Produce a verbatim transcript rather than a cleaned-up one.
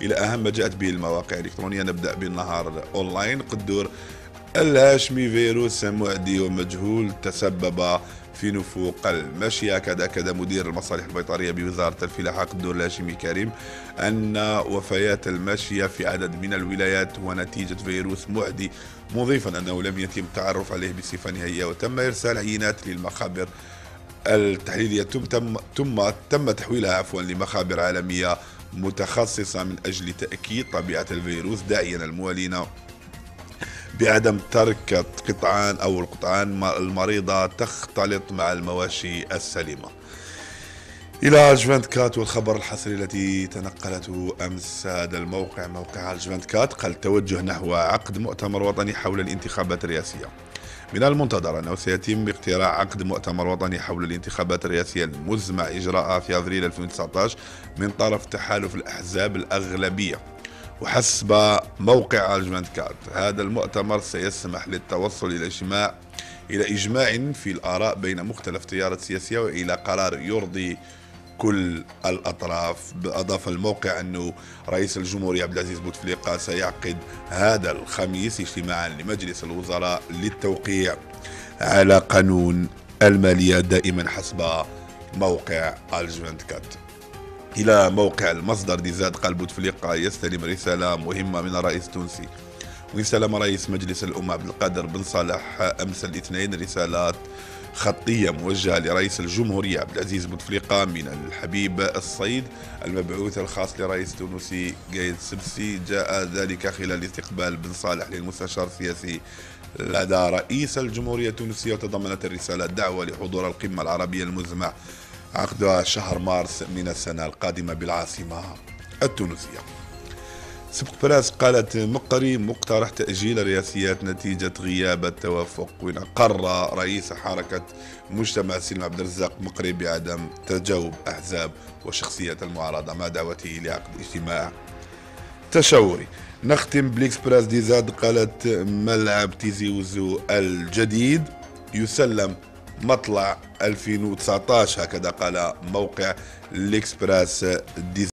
إلى أهم ما جاءت به المواقع الإلكترونية. نبدأ بالنهار أونلاين. قدور الهاشمي فيروس معدي ومجهول تسبب في نفوق المشي. هكذا أكد مدير المصالح البيطرية بوزارة الفلاحة قدور الهاشمي كريم أن وفيات الماشية في عدد من الولايات ونتيجة فيروس معدي، مضيفا أنه لم يتم التعرف عليه بصفة نهائية، وتم إرسال عينات للمخابر التحليلية تم تم تم تحويلها عفوا لمخابر عالمية متخصصة من أجل تأكيد طبيعة الفيروس، داعيا الموالين بعدم ترك قطعان أو القطعان المريضة تختلط مع المواشي السليمة. إلى عجفانت كات والخبر الحصري التي تنقلته أمس هذا الموقع، موقع عجفانت كات، قال توجه نحو عقد مؤتمر وطني حول الانتخابات الرئاسية. من المنتظر أنه سيتم اقتراع عقد مؤتمر وطني حول الانتخابات الرئاسية المزمع إجراءها في أبريل ألفين وتسعة عشر من طرف تحالف الأحزاب الأغلبية. وحسب موقع عجفانت كات هذا المؤتمر سيسمح للتوصل إلى اجتماع إلى إجماع في الآراء بين مختلف التيارات السياسية وإلى قرار يرضي كل الأطراف. أضاف الموقع أنه رئيس الجمهورية عبد العزيز بوتفليقة سيعقد هذا الخميس اجتماعا لمجلس الوزراء للتوقيع على قانون المالية، دائما حسب موقع عجفانت كات. إلى موقع المصدر دي زاد قال بوتفليقة يستلم رسالة مهمة من الرئيس التونسي. واستلم رئيس مجلس الأمة عبد القادر بن صالح أمس الاثنين رسالات خطية موجهة لرئيس الجمهورية عبد العزيز بوتفليقة من الحبيب الصيد المبعوث الخاص لرئيس تونسي قايد سبسي. جاء ذلك خلال استقبال بن صالح للمستشار السياسي لدى رئيس الجمهورية التونسية، وتضمنت الرسالة دعوة لحضور القمة العربية المزمع عقدها شهر مارس من السنة القادمة بالعاصمة التونسية. سبق براس قالت مقري مقترح تأجيل الرئاسيات نتيجة غياب التوافق. وأقر رئيس حركة مجتمع السلم عبد الرزاق مقري بعدم تجاوب أحزاب وشخصيات المعارضة مع دعوته لعقد اجتماع تشاوري. نختم بالإكسبراس دي زاد قالت ملعب تيزي وزو الجديد يسلم مطلع ألفين وتسعة عشر، هكذا قال موقع الإكسبراس دي